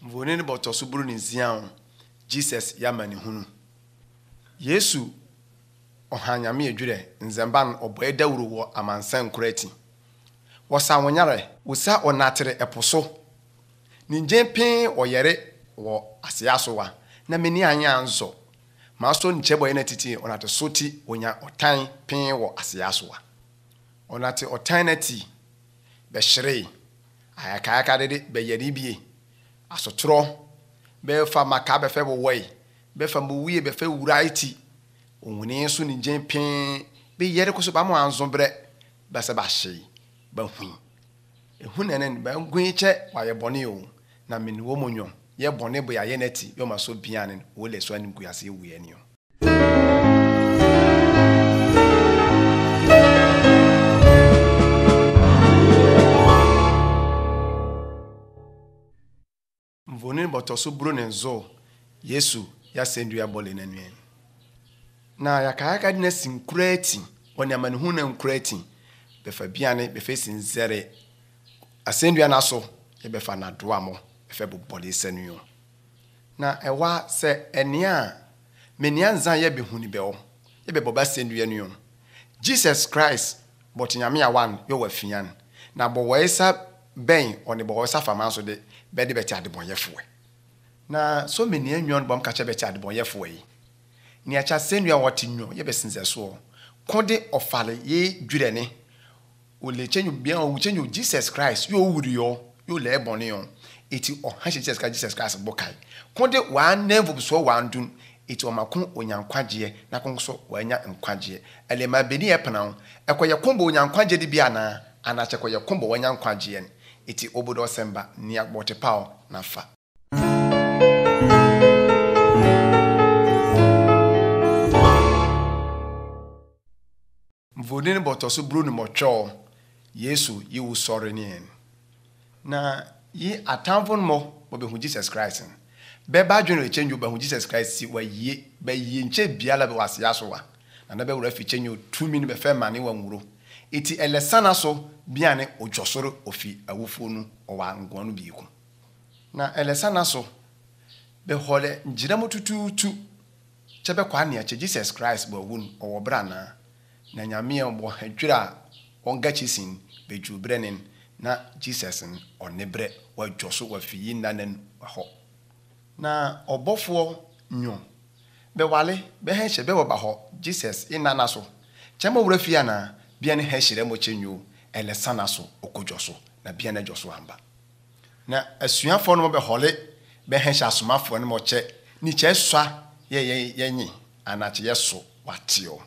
Mvonini boto suburu ni zian Jesus yamani hunu. Yesu ohanyame edwure nzemban oboe dawuru wo amansan kurati. Wosa wonyare wosa onatere eposo. Ninjempen oyere wo asiasowa na meni anya anzo. Maso nchebo ene titi onate soti onya otan pen wo asiasowa. Onate otan nati be hire ayaka de be yeri bie asotro be fa maka be fe bo woi be fa mo wie be fa wuraiti onwuni so ni jempen be yere ko so ba mo anzombre ba se ba hye ba hu ehunenen ba ngunche wa ye bone o na meni wo monyo ye bone bo ya ye nati yo maso bianen wo le so anim kuyase wu ye ni o. Mvonini botoso bro nenzo Yesu ya sendu ya bole nanuen. Na yakayaka dina sinkurati woni amanihu na nkurati befa biane befa sinzere asendu ya naso ye befa na doa mo befa bobole sanuyo. Na ewa se enia menia nzan ye behuni bewo ye beboba sendu ya nuyo. Jesus Christ botinyame ya wan yo wafian na bo waisa ben oni bo waisa famanso de bedi beti adibonyefwe. Na so many anyon bom kache beti adibonyefwe yi. Ni acha sendu ya watinyo ye besinze so. Konde ofale ye dwurene. Ole chenyu bian o chenyu Jesus Christ yo wuri yo le ebone yo. Eti o hanche Jesus Christ bokai. Konde wa nevu so wa ndun eti o makon onyankwaje na konso wa nya nkwaje. Ele ma beni epena ekoye kombo onyankwaje di bia na anache koye kombo onyankwaje ni. Iti obodo semba ni agbote pao na fa. Mvonini botoso bro ni mocho Yesu yi wu sori ni en. Na yi atamfon mo bo be hu Jesus Christ. Be ba dwene e chenju be hu Jesus Christ si wa yi be yi nche biala be wase yaso wa. Na be wura fi chenju 2 min be fe mane wa nwuro. Iti elesana so biane ojosoro ofi awufo nu owa ngwanu biiku. Na elesana so be hole njiramo tututu chebe kwa ne ache Jesus Christ bo wun owo bra na nyame bo hadwira onga chisin be jubrenin na Jesus onebre wa joso wa fi yinanen ho. Na obofo nyo be wale be henche be ba ho Jesus inana so chema wura fi ana biane heshire mo chenyu elesana so okojoso na biane joso amba. Na asuafo no be hole be hesha asomafo no mo che ni che swa ye anache yeso watio.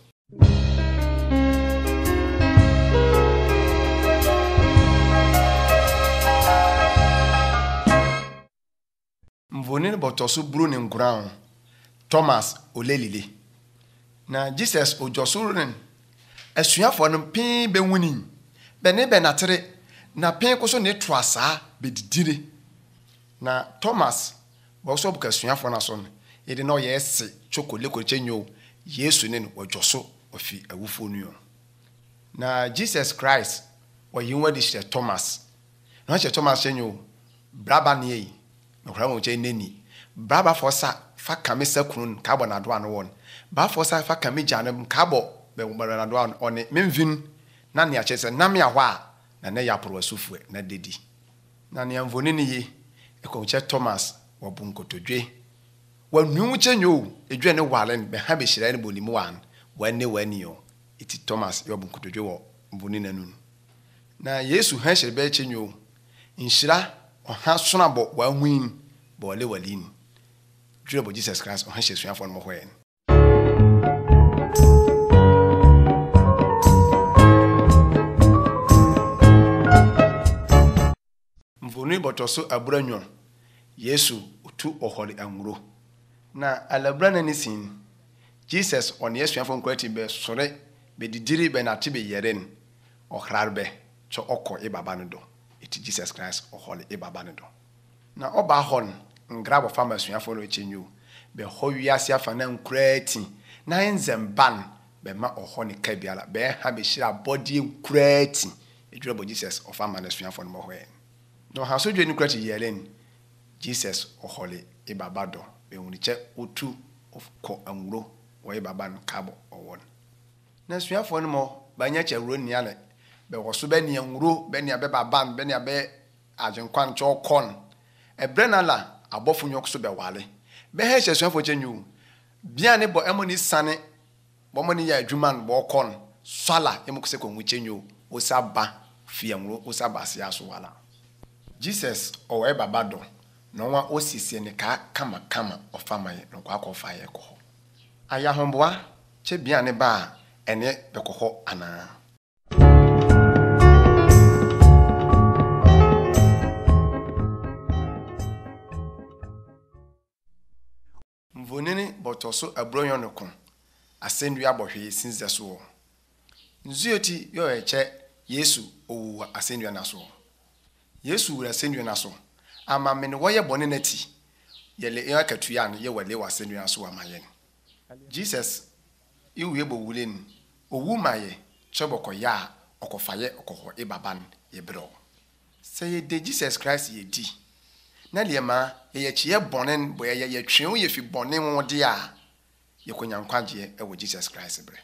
Mvonini botoso bro ni ngran Thomas olelile. Na Jesus ojoso ren asuafo no pin be wuni be ne be natere na pin ko so ne toasa be didire. Na Thomas bo so buka asuafo na so no yede no ye ese chokoleko chenyo Yesu ne no ojoso ofi awufo nu. Na Jesus Christ o yinwa di she Thomas na she Thomas chenyo braba ne yi no kra mo che neni braba fosa fa kamesa kunun ka bo na do an won ba fosa fa kamija ne ka bo be na do an one memvin na ne achese na me ahwa na ne yaporo asufue na dedi na ne amvonini yi ekonche Thomas wo bunkotodwe wa nwu chenyo edwe ne walen be ha be hira ne bonimu wan wanne wanio iti Thomas yo bunkotodwe wo mvonini nanu na Yesu ha hire be chenyo inhira oha sonabo wa hwin bo wale walin dure bo Jesus Christ oha hye suafo no mo hwen. Mvoni botoso abranyo Yesu otu ohori anwuro. Na alabra na nisin Jesus on Yesu afon kwati be sore be didiri be na tibe yeren ohrarbe cho okọ ibaba no do. Iti Jesus Christ ohori ibaba no do. Na oba hon ngrabo fama suafo no chenyu be howiase afa na nkurati na enzemban be ma ohoni kabiala be ha be shira body nkurati edwure bo Jesus ofama na suafo no mo hwen. No ha so dwe nkurati yelen Jesus ohole e baba do be wuniche otu of ko anwuro wo e baba no kabo owon na suafo no mo banya che wuro nia le be wo so be nia nwuro be nia be baba be nia be ajenkwan cho kon ebre na la abofo nyok so be wale be he che suafo che nyu bia ne bo emoni sane bo mo ni ya adwuma no bo kon swala emukse ko nwu nyu osaba fie nwuro osaba se aso wala Jesus o e baba do no wa osisi ne ka kama ofamaye no kwa kofa ye ko aya homboa che bia ne ba ene be ko ana mvonene botoso abronyo no ko asendu abohwe sinze so nzuoti yo eche Yesu owu asendu na so Yesu wura asendu na so ama me ne woye bone nati yele e akatuya no ye wale wasendu na so amaye Jesus iwe bo wulen owu maye choboko ya okofaye okoho ibaban yebro say de Jesus Christ ye di na liema ye chie bonen boye ye twen ye fi bonen wo de a ye konyankwaje e wo Jesus Christ bre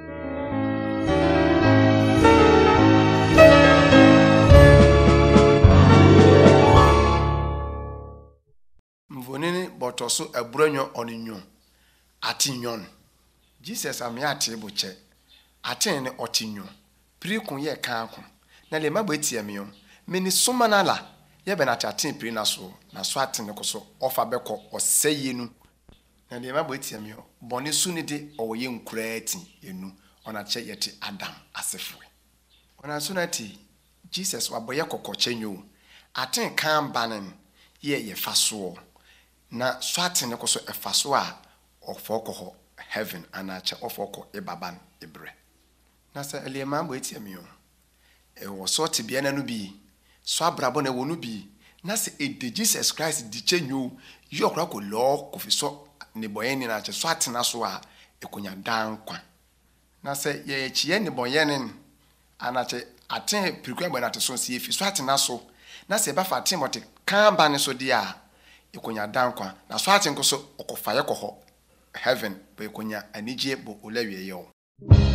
mvonene botoso abronyo oninyo atinyon Jesus amiate boche aten ne otinyo prikun ye kanku na le mabwetie miyo meni somanala ye benata aten pri na so aten ne koso ofa beko oseyenu na le mabwetie miyo boni sunide owoye nkurati enu ona che yete Adam asefwe ona sunati Jesus waboye kokochenyo aten kan banen ye faso na swati ne koso efaso a ofoko heaven anache ofoko ebaban ebre na se eliema bo etiamio e wo sorti bia na no bi so abrabo na wo no bi na se ede Jesus Christ di chenyo yi okra ko lo kofiso ne boyeni na che swati na so a ekonya dankwa na se ye chie ne boyeni anache aten prikwa gbe na te so si efi swati na so na se ba fa Timothy kan ba ne so dia ekonya dankwa na swati nkoso okofaye koho heaven be konya anije bo olawie yo